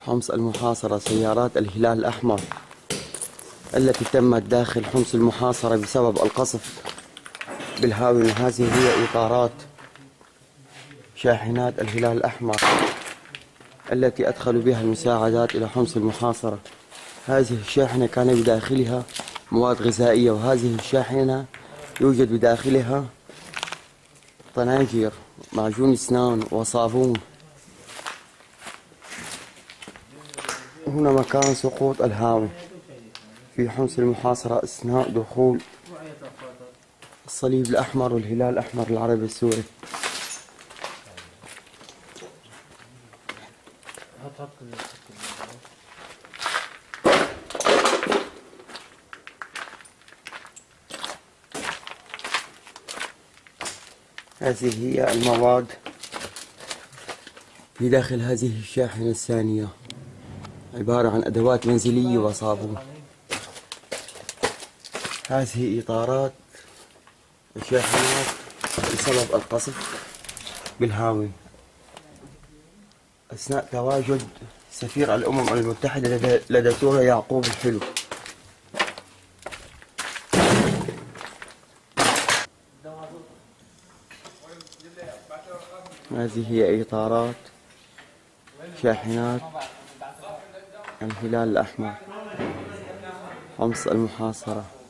حمص المحاصرة. سيارات الهلال الأحمر التي تمت داخل حمص المحاصرة بسبب القصف بالهاوية. هذه هي إطارات شاحنات الهلال الأحمر التي أدخلوا بها المساعدات إلى حمص المحاصرة. هذه الشاحنة كان بداخلها مواد غذائية، وهذه الشاحنة يوجد بداخلها طناجر، معجون أسنان وصابون. هنا مكان سقوط الهاوي في حمص المحاصرة أثناء دخول الصليب الأحمر والهلال الأحمر العربي السوري. هذه هي المواد في داخل هذه الشاحنة الثانية، عبارة عن أدوات منزلية وصابون. هذه إطارات الشاحنات بسبب القصف بالهاوي أثناء تواجد سفير الأمم المتحدة لدى سوريا يعقوب الحلو. هذه هي إطارات شاحنات الهلال الأحمر حمص المحاصرة.